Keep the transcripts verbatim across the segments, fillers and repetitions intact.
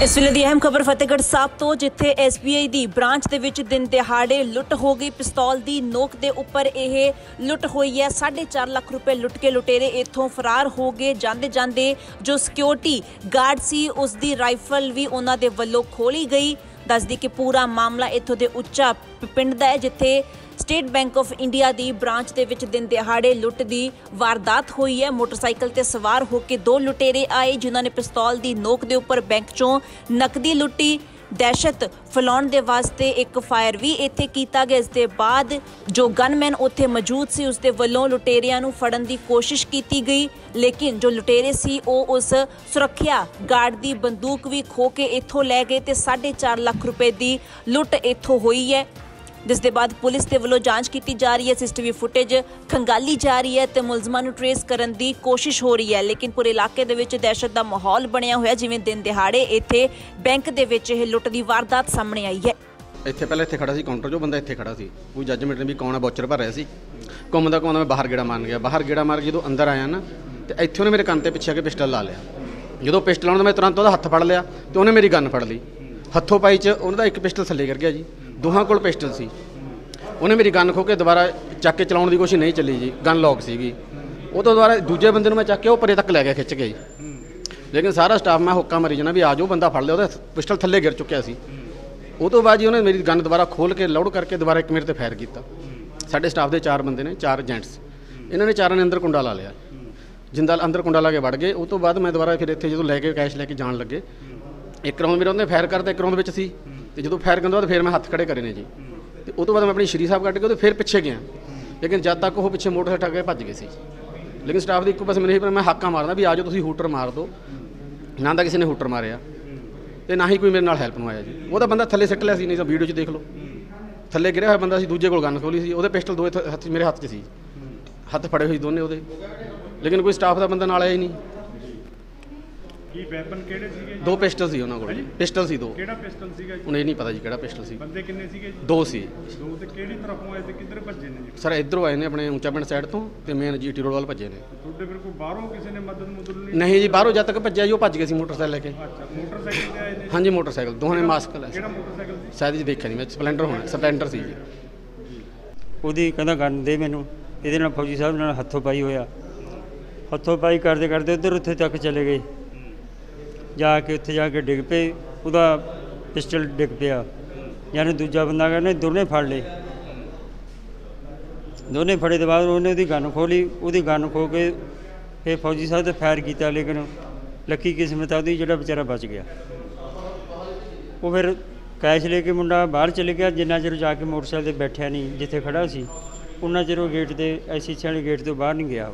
इस वेले दी अहम खबर फतेहगढ़ साहब तो जिथे एस बी आई दी ब्रांच दे विच दिन दिहाड़े लुट हो गई। पिस्तौल दी नोक दे उपर यह लुट हुई है। साढ़े चार लाख रुपए लुट के लुटेरे इत्थों फरार हो गए। जांदे जांदे जो सिक्योरिटी गार्ड सी उसदी राइफल भी उन्हां दे वल्लों खोली गई। दस दी कि पूरा मामला इत्थों दे उच्चा पिंड दा है जिथे स्टेट बैंक ऑफ इंडिया दी ब्रांच दे विच दिन दिहाड़े लुट दी वारदात हुई है। मोटरसाइकिल ते सवार होकर दो लुटेरे आए जिन्होंने पिस्तौल दी नोक दे उपर बैंक चों नकदी लुटी। दहशत फैलाउण दे वास्ते एक फायर भी इत्थे कीता गया। इस दे बाद जो गनमैन उत्थे मौजूद सी उसदे वल्लों लुटेरियां नूं फड़न दी कोशिश कीती गई, लेकिन जो लुटेरे सी ओह उस सुरक्षा गार्ड दी बंदूक भी खो के इत्थों लै गए ते साढ़े चार लाख रुपए दी लुट इत्थों हुई है। जिस दे बाद पुलिस के वलों जांच की जा रही है, सीसीटीवी फुटेज खंगाली जा रही है तो मुलजमां नूं ट्रेस करने की कोशिश हो रही है। लेकिन पूरे इलाके दे विच दहशत का माहौल बनया होया जिवें दिन दिहाड़े इत्थे बैंक दे विच इह लुट की वारदात सामने आई है। इत्थे पहले इत्थे खड़ा सी काउंटर जो बंदा इत्थे खड़ा सी कोई जजमेंट नहीं भी कौन है बॉचर भर रहा सी। घूमदा घूमदा मैं बाहर गेड़ा मार गया। बाहर गेड़ा मार के जो अंदर आया ना तो इत्थे उन्हें मेरे कंन ते पिछे आके पिस्टल ला लिया। जो पिस्टल आउण मैं तुरंत उहदा हत्थ फड़ लिया तो उन्हें मेरी गन फड़ ली। हत्थों पाई च उन्होंने एक पिस्टल थल्ले गिर गया जी। दोहां कोल पिस्टल सी। उन्हें मेरी गन खो के दोबारा चक के चलाने की कोशिश नहीं चली जी। गन लॉक सी वो तो दोबारा दूजे बंदे मैं चक के वो परे तक लै गया खिंच के जी। लेकिन सारा स्टाफ मैं हुक्का मरी जाना भी आ जाओ बंदा फड़ लिया। वो पिस्टल थल्ले गिर चुकिया सी। वो तो बाद जी उन्हें मेरी गन दोबारा खोल के लोड करके दोबारा एक मेरे ते फायर किया। साढ़े स्टाफ के चार बंदे ने चार जेंट्स इन्होंने चारों ने अंदर कुंडा ला लिया। जिंदा अंदर कुंडा ला के वड़ गए। उस तो बाद मैं दोबारा फिर इतने जो लैके कैश लैके जान लगे एक राउंड मेरे उन्हें फायर करता एक राउंड में सी जो फायर करने बाद फिर मैं हत्थ खड़े करे ने जी। तो उस तो बाद मैं अपनी श्री साहब कट के फिर पिछे गया। लेकिन जब तक वो पिछे मोटरसाइकिल ठग के भज गए सी। लेकिन स्टाफ की एक पास मैंने मैं हाका मारना भी आ जाओ तुम हूटर मार दो ना तो किसी ने हूटर मारिया तो ना ही कोई मेरे नाल हैल्प में आया जी। वो तो बंदा थल्ले सिੱਟ लिया सी। नहीं तो वीडियो देख लो थल्ले गिरिया हुआ बंदा सी। दूजे को गन खोली सी। वो पिस्टल दो हथ मेरे हत्थ च सी। हत्थ फड़े हुए दोनों वो। लेकिन कोई स्टाफ का बंदा नाल आया ही नहीं। दो पिस्टल सी उन्होंने कोल पिस्टल सी दो। उन्हें नहीं पता जी किहड़ा पिस्टल सी। दो सी सर इधरों आए ने अपने ऊंचा पिंड साइड तो मेन जी टी रोड वाल भजे ने। नहीं जी बाहरों जब तक भज्या जी वो भज गए सी मोटरसाइकिल लेके। हाँ जी मोटरसाइकिल दोनों ने मास्क ला शायद जी देखा नहीं मैं स्पलेंडर होना स्पलेंडर सी जी। ਉਹਦੀ ਕਹਿੰਦਾ ਗਨ ਦੇ ਮੈਨੂੰ ਇਹਦੇ ਨਾਲ ਫੌਜੀ ਸਾਹਿਬ ਨਾਲ ਹੱਥੋਂ ਪਾਈ ਹੋਇਆ। ਹੱਥੋਂ ਪਾਈ ਕਰਦੇ ਕਰਦੇ ਉੱਧਰ ਉੱਥੇ ਤੱਕ ਚਲੇ ਗਏ। जाके उत्थे जाके डिग पे ਉਹਦਾ पिस्टल डिग पिया। यानी दूजा बंदा कहने दोनों फड़ ले। दोनों फड़े तो बाद उन्हें उसकी गन खोली। उसकी गन खो के फिर फौजी साहब ने फायर किया। लेकिन लकी किस्मत है जो बेचारा बच गया। वो फिर कैश लेके मुंडा बाहर चले गया। जिन्ना चਿਰ जाके मोटरसाइकिल पर बैठा नहीं जिथे खड़ा सी उन्ना चਿਰ गेट के ऐसी वाले गेट तो बाहर नहीं गया।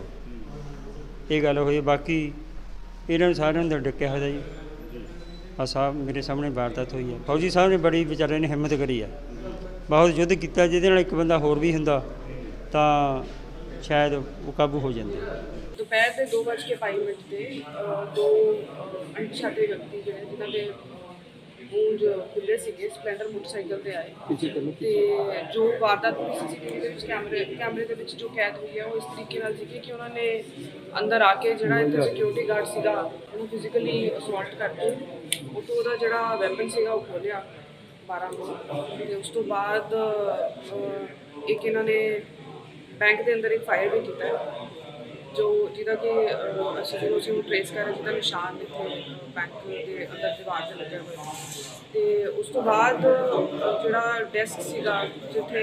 ये गल हुई। बाकी इन्होंने सारे अंदर डकिया होया जी। आ साहब मेरे सामने वारदात हुई है। फौजी साहब ने बड़ी बेचारे ने हिम्मत करी है। बहुत युद्ध किया जिहदे नाल एक बंदा होर भी हुंदा तां शायद वो काबू हो जाते। दोपहर के दो बज के पाँच मिनट से दो अणपछाते व्यक्ति जो जिन्होंने गूंज खुले सीगे स्पलेंडर मोटरसाइकिल पर आए तो जो वारदात हुई सी सी टी वी कैमरे कैमरे के जो कैद हुई है वो इस तरीके नाल सीगी कि उन्होंने अंदर आके जो इधर सिक्योरिटी गार्ड सीगा उन्होंने फिजिकली असोल्ट करके वो तो वह जो वैपन सीगा वो खोलिया बारह को। उस तो बाद एक इन्होंने बैंक के अंदर एक फायर भी किया जो जिदा कि असं जो उसी ट्रेस कर जिदा निशान इतने बैंक के अंदर दीवार से लगे हुए। तो उस तो बाद जोड़ा डेस्क सीगा जिथे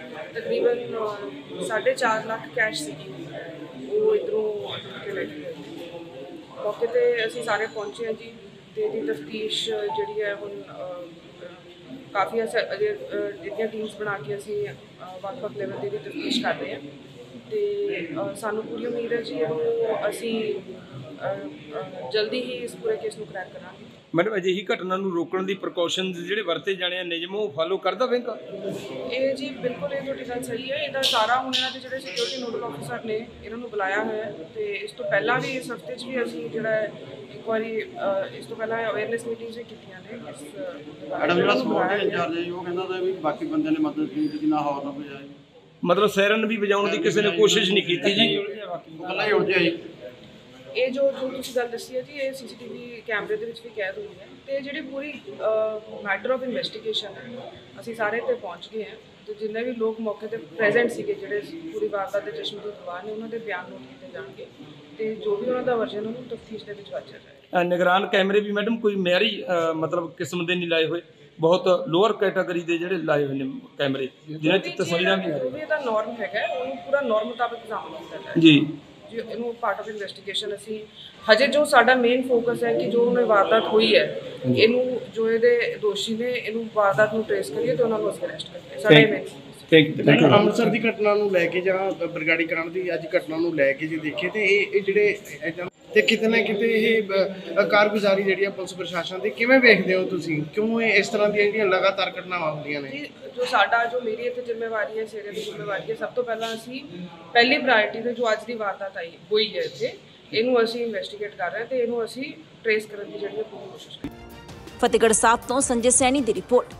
तकरीबन साढ़े चार लाख कैश सी वो इधरों के ले गए। मौके पर असी सारे पहुँचे हैं जी। तो यदी तफ्तीश जी है हम काफ़ी अस जितनी टीम्स बना के असी वक्-वक् लेवल की तफ्तीश कर रहे हैं। तो सानू पूरी उम्मीद है जी असी जल्दी ही इस पूरे केस को क्रैक करांगे। मैडम अजिही घटना नूं रोकण दी प्रिकॉशनस जिहड़े वरते जाने नियम वो फॉलो करदा बैंक? ये जी बिल्कुल ये तुहाडी गल सही है। इहदा सारा हुण इन्हां दे जिहड़े सिक्योरिटी नोडल ऑफिसर ने इन्हां नूं बुलाया होया है। तो इस तो पहला भी इस हफ्ते च भी असीं जिहड़ा एक बारी इस तो पहला अवेयरनेस मीटिंग्स भी कीतियां ने। इस मैडम जिहड़ा सिक्योरिटी इंचार्ज है वो कहंदा सी भी बाकी बंदे ने मदद कीती ना होर ना कोई आए। मतलब सायरन भी बजाउण की किसी ने कोशिश नहीं की जी। कल्ला ही उलझिया जी। ਇਹ ਜੋ ਜੋ ਤੁਸੀਂ ਗੱਲ ਦੱਸੀ ਹੈ ਜੀ, ਇਹ ਸੀਸੀਟੀਵੀ ਕੈਮਰੇ ਦੇ ਵਿੱਚ ਵੀ ਕੈਦ ਹੋਈ ਹੈ ਤੇ ਜਿਹੜੀ ਪੂਰੀ ਮੈਟਰ ਆਫ ਇਨਵੈਸਟੀਗੇਸ਼ਨ ਹੈ, ਅਸੀਂ ਸਾਰੇ ਤੇ ਪਹੁੰਚ ਗਏ ਹਾਂ ਤੇ ਜਿੰਨੇ ਵੀ ਲੋਕ ਮੌਕੇ ਤੇ ਪ੍ਰੈਜ਼ੈਂਟ ਸੀਗੇ ਜਿਹੜੇ ਪੂਰੀ ਵਾਰਦਾਤ ਦੇ ਜਸ਼ਨ ਤੋਂ ਗਵਾਹ ਨੇ, ਉਹਨਾਂ ਦੇ ਬਿਆਨ ਨੋਟ ਕੀਤੇ ਜਾਣਗੇ ਤੇ ਜੋ ਵੀ ਉਹਨਾਂ ਦਾ ਵਰਜਨ ਉਹਨੂੰ ਤਫਤੀਸ਼ ਦੇ ਵਿੱਚ ਵਾਚਿਆ ਜਾਏਗਾ। ਨਿਗਰਾਨ ਕੈਮਰੇ ਵੀ ਮੈਡਮ ਕੋਈ ਮਿਆਰੀ ਮਤਲਬ ਕਿਸਮ ਦੇ ਨਹੀਂ ਲਾਏ ਹੋਏ, ਬਹੁਤ ਲੋਅਰ ਕੈਟਾਗਰੀ ਦੇ ਜਿਹੜੇ ਲਾਏ ਹੋਏ ਨੇ ਕੈਮਰੇ ਜਿਹਨਾਂ 'ਚ ਤਸਵੀਰਾਂ ਵੀ ਜੋ ਵੀ ਇਹਦਾ ਨੋਰਮ ਹੈਗਾ ਉਹਨੂੰ ਪੂਰਾ ਨੋਰਮ ਮੁਤਾਬਕ ਕੰਮ ਕੀਤਾ ਜਾਏ ਜੀ ਜੀ। ਇਹਨੂੰ ਪਾਰਟ ਆਫ ਇਨਵੈਸਟੀਗੇਸ਼ਨ ਅਸੀਂ ਹਜੇ ਜੋ ਸਾਡਾ ਮੇਨ ਫੋਕਸ ਹੈ ਕਿ ਜੋ ਉਹਨੇ ਵਾਰਦਾਤ ਹੋਈ ਹੈ, ਇਹਨੂੰ ਜੋ ਇਹਦੇ ਦੋਸ਼ੀ ਨੇ ਇਹਨੂੰ ਵਾਰਦਾਤ ਨੂੰ ਟ੍ਰੇਸ ਕਰੀਏ ਤੇ ਉਹਨਾਂ ਨੂੰ ਅਸੀਂ ਅਰੈਸਟ ਕਰੀਏ। ਸਾਡਾ ਮੇਨ ਥੈਂਕ ਯੂ। ਅੰਮ੍ਰਿਤਸਰ ਦੀ ਘਟਨਾ ਨੂੰ ਲੈ ਕੇ ਜਾਂ ਬਰਗਾੜੀ ਕਾਂਡ ਦੀ ਅੱਜ ਘਟਨਾ ਨੂੰ ਲੈ ਕੇ ਜੇ ਦੇਖੇ ਤੇ ਇਹ ਇਹ ਜਿਹੜੇ ਤੇ ਕਿਤੇ ਨਾ ਕਿਤੇ ਇਹ ਕਾਰਗੁਜ਼ਾਰੀ ਜਿਹੜੀ ਆ ਪੁਲਿਸ ਪ੍ਰਸ਼ਾਸਨ ਦੀ ਕਿਵੇਂ ਵੇਖਦੇ ਹੋ ਤੁਸੀਂ? ਕਿਉਂ ਇਹ ਇਸ ਤਰ੍ਹਾਂ ਦੀਆਂ ਜਿਹੜੀਆਂ ਲਗਾਤਾਰ ਘਟਨਾਵਾਂ ਹੁੰਦੀਆਂ ਨੇ? ਜੋ ਸਾਡਾ ਜੋ ਮੇਰੀ ਇੱਥੇ ਜ਼ਿੰਮੇਵਾਰੀ ਹੈ, ਸੇਰੇ ਦੀ ਜ਼ਿੰਮੇਵਾਰੀ ਹੈ, ਸਭ ਤੋਂ ਪਹਿਲਾਂ ਅਸੀਂ ਪਹਿਲੀ ਪ੍ਰਾਇੋਰਟੀ ਤੇ ਜੋ ਅੱਜ ਦੀ ਵਾਰਦਾਤ ਆਈ ਹੋਈ ਹੈ ਇੱਥੇ, ਇਹਨੂੰ ਅਸੀਂ ਇਨਵੈਸਟੀਗੇਟ ਕਰ ਰਹੇ ਹਾਂ ਤੇ ਇਹਨੂੰ ਅਸੀਂ ਟ੍ਰੇਸ ਕਰਨ ਦੀ ਜਿਹੜੀ ਪੂਰੀ ਕੋਸ਼ਿਸ਼ ਕਰ ਰਹੇ ਹਾਂ। ਫਤਿਹਗੜ੍ਹ ਸਾਹਿਬ ਤੋਂ ਸੰਜੇ ਸੈਣੀ ਦੀ ਰਿਪੋਰਟ।